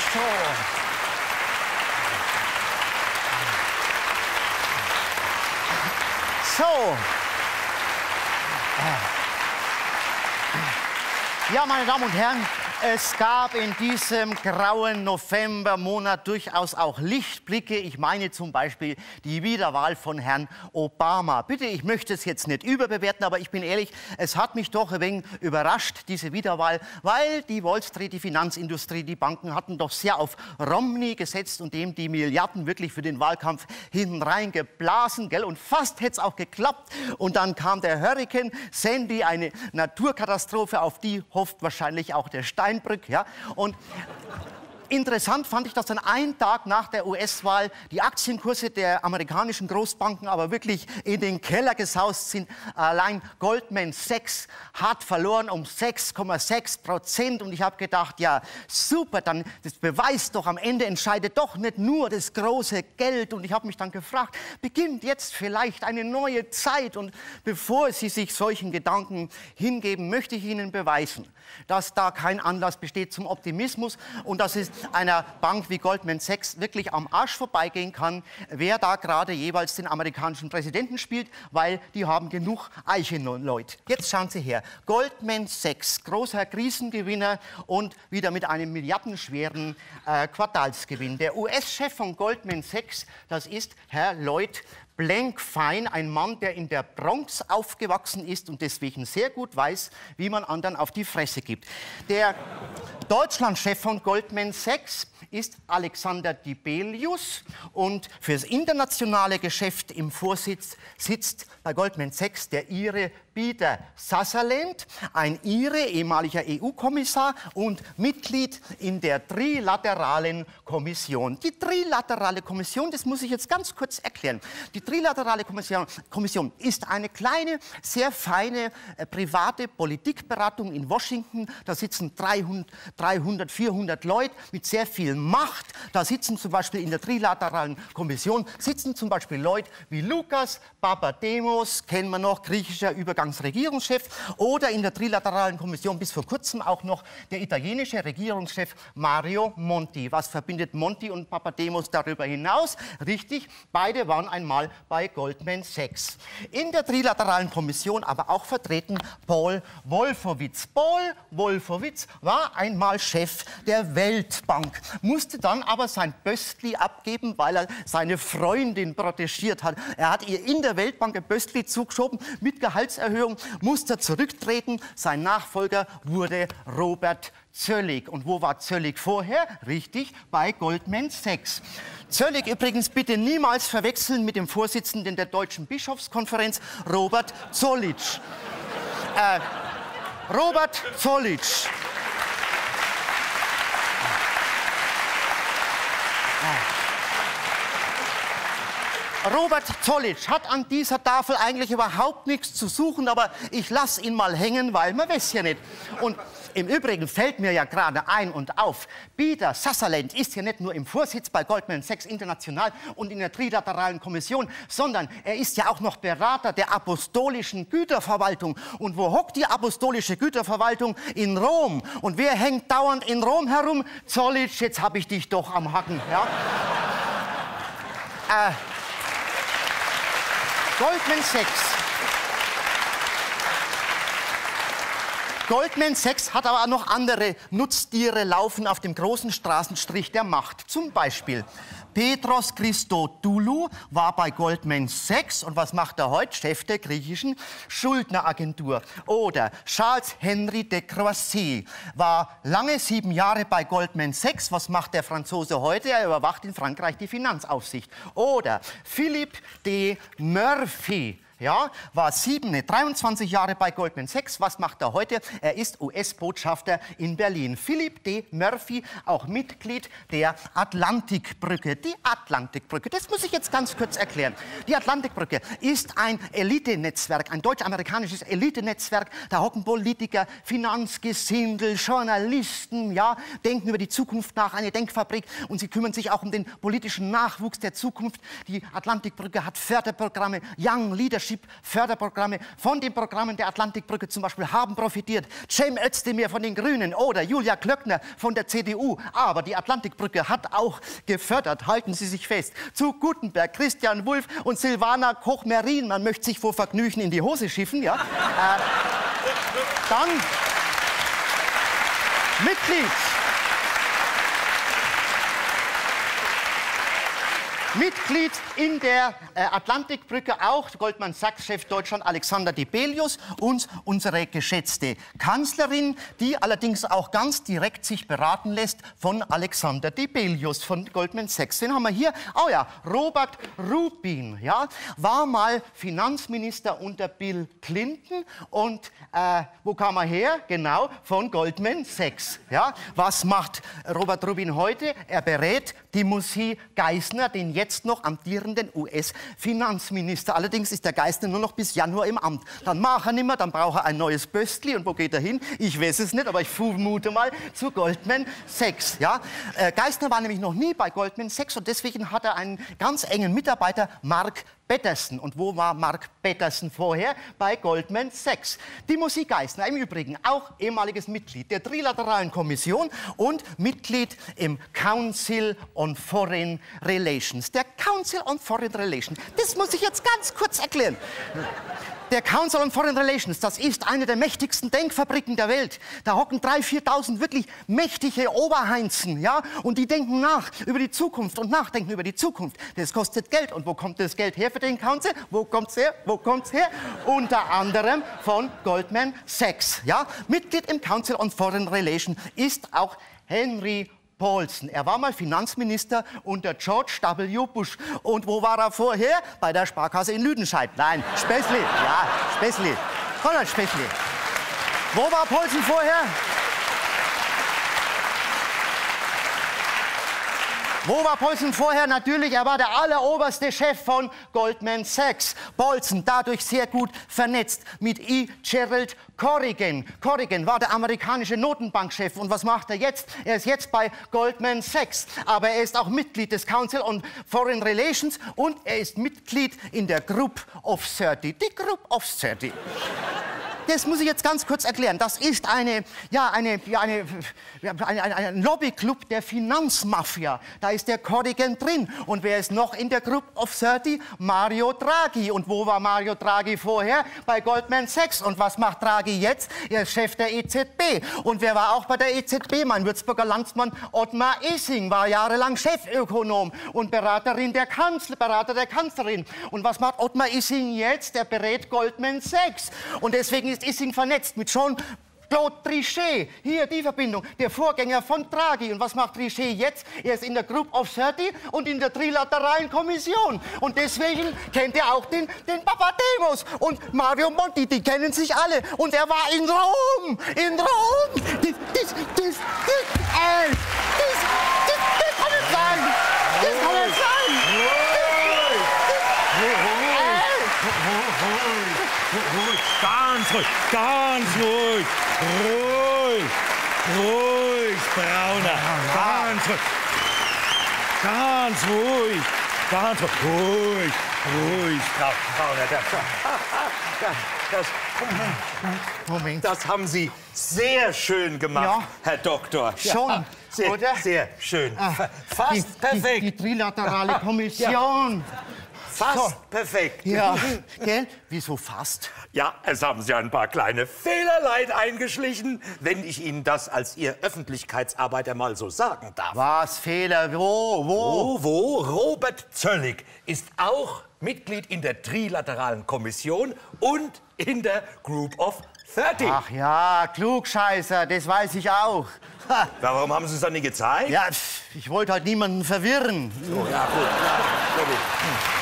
So. Ja, meine Damen und Herren, es gab in diesem grauen Novembermonat durchaus auch Lichtblicke. Ich meine zum Beispiel die Wiederwahl von Herrn Obama. Bitte, ich möchte es jetzt nicht überbewerten, aber ich bin ehrlich, es hat mich doch ein wenig überrascht, diese Wiederwahl, weil die Wall Street, die Finanzindustrie, die Banken hatten doch sehr auf Romney gesetzt und dem die Milliarden wirklich für den Wahlkampf hinten rein geblasen, gell? Und fast hätte es auch geklappt. Und dann kam der Hurrikan Sandy, eine Naturkatastrophe, auf die hofft wahrscheinlich auch der Steinbrück, ja. Und interessant fand ich, dass dann einen Tag nach der US-Wahl die Aktienkurse der amerikanischen Großbanken aber wirklich in den Keller gesaust sind. Allein Goldman Sachs hat verloren um 6,6%. Und ich habe gedacht, ja super, dann das beweist doch, am Ende entscheidet doch nicht nur das große Geld. Und ich habe mich dann gefragt, beginnt jetzt vielleicht eine neue Zeit? Und bevor Sie sich solchen Gedanken hingeben, möchte ich Ihnen beweisen, dass da kein Anlass besteht zum Optimismus und dass es einer Bank wie Goldman Sachs wirklich am Arsch vorbeigehen kann, wer da gerade jeweils den amerikanischen Präsidenten spielt, weil die haben genug Eichenleute. Jetzt schauen Sie her. Goldman Sachs, großer Krisengewinner und wieder mit einem milliardenschweren Quartalsgewinn. Der US-Chef von Goldman Sachs, das ist Herr Lloyd Blankfein, ein Mann, der in der Bronx aufgewachsen ist und deswegen sehr gut weiß, wie man anderen auf die Fresse gibt. Der Deutschlandchef von Goldman Sachs ist Alexander Dibelius und fürs internationale Geschäft im Vorsitz sitzt bei Goldman Sachs der Ire Peter Sutherland, ein Ire, ehemaliger EU-Kommissar und Mitglied in der Trilateralen Kommission. Die Trilaterale Kommission, das muss ich jetzt ganz kurz erklären. Die Trilaterale Kommission ist eine kleine, sehr feine private Politikberatung in Washington. Da sitzen 300, 400 Leute mit sehr viel Macht. Da sitzen zum Beispiel in der Trilateralen Kommission sitzen zum Beispiel Leute wie Lukas Papademos, kennen wir noch, griechischer Übergangsregierungschef, oder in der Trilateralen Kommission bis vor kurzem auch noch der italienische Regierungschef Mario Monti. Was verbindet Monti und Papademos darüber hinaus? Richtig, beide waren einmal bei Goldman Sachs. In der Trilateralen Kommission aber auch vertreten Paul Wolfowitz. Paul Wolfowitz war einmal Chef der Weltbank, musste dann aber sein Böstli abgeben, weil er seine Freundin protegiert hat. Er hat ihr in der Weltbank ein Böstli zugeschoben mit Gehaltserhöhung, musste zurücktreten. Sein Nachfolger wurde Robert Zöllig. Und wo war Zöllig vorher? Richtig, bei Goldman Sachs. Zöllig übrigens bitte niemals verwechseln mit dem Vorsitzenden der Deutschen Bischofskonferenz, Robert Zollitsch. Robert Zollitsch. Robert Zollitsch hat an dieser Tafel eigentlich überhaupt nichts zu suchen, aber ich lasse ihn mal hängen, weil man weiß ja nicht. Und im Übrigen fällt mir ja gerade ein und auf, Peter Sutherland ist ja nicht nur im Vorsitz bei Goldman Sachs International und in der Trilateralen Kommission, sondern er ist ja auch noch Berater der Apostolischen Güterverwaltung. Und wo hockt die Apostolische Güterverwaltung? In Rom. Und wer hängt dauernd in Rom herum? Zollitsch, jetzt habe ich dich doch am Hacken. Ja? Goldman Sachs hat aber auch noch andere Nutztiere laufen auf dem großen Straßenstrich der Macht. Zum Beispiel Petros Christodoulou war bei Goldman Sachs und was macht er heute? Chef der griechischen Schuldneragentur. Oder Charles Henry de Croissy war lange 7 Jahre bei Goldman Sachs. Was macht der Franzose heute? Er überwacht in Frankreich die Finanzaufsicht. Oder Philippe de Murphy. Ja, war 23 Jahre bei Goldman Sachs. Was macht er heute? Er ist US-Botschafter in Berlin. Philippe de Murphy, auch Mitglied der Atlantikbrücke. Die Atlantikbrücke, das muss ich jetzt ganz kurz erklären. Die Atlantikbrücke ist ein Elitenetzwerk, ein deutsch-amerikanisches Elitenetzwerk. Da hocken Politiker, Finanzgesindel, Journalisten, ja, denken über die Zukunft nach, eine Denkfabrik. Und sie kümmern sich auch um den politischen Nachwuchs der Zukunft. Die Atlantikbrücke hat Förderprogramme, Young Leadership Leadership-Förderprogramme von den Programmen der Atlantikbrücke zum Beispiel haben profitiert. Cem Özdemir von den Grünen oder Julia Klöckner von der CDU. Aber die Atlantikbrücke hat auch gefördert, halten Sie sich fest, zu Gutenberg, Christian Wulff und Silvana Koch-Merin. Man möchte sich vor Vergnügen in die Hose schiffen, ja. Dann Mitglied in der Atlantikbrücke auch Goldman Sachs-Chef Deutschland Alexander Dibelius und unsere geschätzte Kanzlerin, die allerdings auch ganz direkt sich beraten lässt von Alexander Dibelius von Goldman Sachs. Den haben wir hier. Oh ja, Robert Rubin, ja, war mal Finanzminister unter Bill Clinton und wo kam er her? Genau, von Goldman Sachs. Ja, was macht Robert Rubin heute? Er berät Timothy Geithner, den jetzt noch amtierenden US-Finanzminister. Allerdings ist der Geithner nur noch bis Januar im Amt. Dann macht er nicht mehr, dann braucht er ein neues Böstli. Und wo geht er hin? Ich weiß es nicht, aber ich vermute mal zu Goldman Sachs. Ja? Geithner war nämlich noch nie bei Goldman Sachs und deswegen hat er einen ganz engen Mitarbeiter, Mark Peterson. Und wo war Mark Peterson vorher? Bei Goldman Sachs. Timothy Geithner, im Übrigen auch ehemaliges Mitglied der Trilateralen Kommission und Mitglied im Council on Foreign Relations. Der Council on Foreign Relations, das muss ich jetzt ganz kurz erklären. Der Council on Foreign Relations, das ist eine der mächtigsten Denkfabriken der Welt. Da hocken 3.000, 4.000 wirklich mächtige Oberheinzen, ja? Und die denken nach über die Zukunft und nachdenken über die Zukunft. Das kostet Geld. Und wo kommt das Geld her für den Council? Wo kommt's her? Wo kommt's her? Unter anderem von Goldman Sachs, ja? Mitglied im Council on Foreign Relations ist auch Henry Paulson. Er war mal Finanzminister unter George W. Bush. Und wo war er vorher? Bei der Sparkasse in Lüdenscheid. Nein, Späßli. Ja, Späßli. Konrad Späßli. Wo war Paulson vorher? Wo war Paulson vorher? Natürlich, er war der alleroberste Chef von Goldman Sachs. Paulson dadurch sehr gut vernetzt mit E. Gerald Corrigan. Corrigan war der amerikanische Notenbankchef. Und was macht er jetzt? Er ist jetzt bei Goldman Sachs. Aber er ist auch Mitglied des Council on Foreign Relations und er ist Mitglied in der Group of 30. Die Group of 30. Das muss ich jetzt ganz kurz erklären. Das ist ein Lobbyclub der Finanzmafia. Da ist der Corrigan drin. Und wer ist noch in der Group of 30? Mario Draghi. Und wo war Mario Draghi vorher? Bei Goldman Sachs. Und was macht Draghi jetzt? Er ist Chef der EZB. Und wer war auch bei der EZB? Mein Würzburger Landsmann Ottmar Issing war jahrelang Chefökonom und Berater der Kanzlerin. Und was macht Ottmar Issing jetzt? Er berät Goldman Sachs. Und deswegen ist Issing vernetzt mit Jean-Claude Trichet. Hier die Verbindung, der Vorgänger von Draghi. Und was macht Trichet jetzt? Er ist in der Group of 30 und in der Trilateralen Kommission. Und deswegen kennt er auch den Papademos. Und Mario Monti, die kennen sich alle. Und er war in Rom. In Rom. Das kann nicht sein. Das kann nicht sein. Ganz ruhig, ganz ruhig. Ruhig, Brauner. Ganz ruhig. Ganz ruhig. Ganz ruhig. Ruhig, Brauner. Moment. Das haben Sie sehr schön gemacht, Ja. Herr Doktor. Schon, Sehr, oder? sehr schön. Fast perfekt. Die Trilaterale Kommission. Fast perfekt. Ja, gell? Wieso fast? Ja, es haben Sie ein paar kleine Fehlerlein eingeschlichen, wenn ich Ihnen das als Ihr Öffentlichkeitsarbeiter mal so sagen darf. Was? Fehler? Wo? Robert Zöllig ist auch Mitglied in der Trilateralen Kommission und in der Group of 30. Ach ja, Klugscheißer, das weiß ich auch. Ha. Warum haben Sie es dann nicht gezeigt? Ja, ich wollte halt niemanden verwirren. Oh, ja, gut. Ja,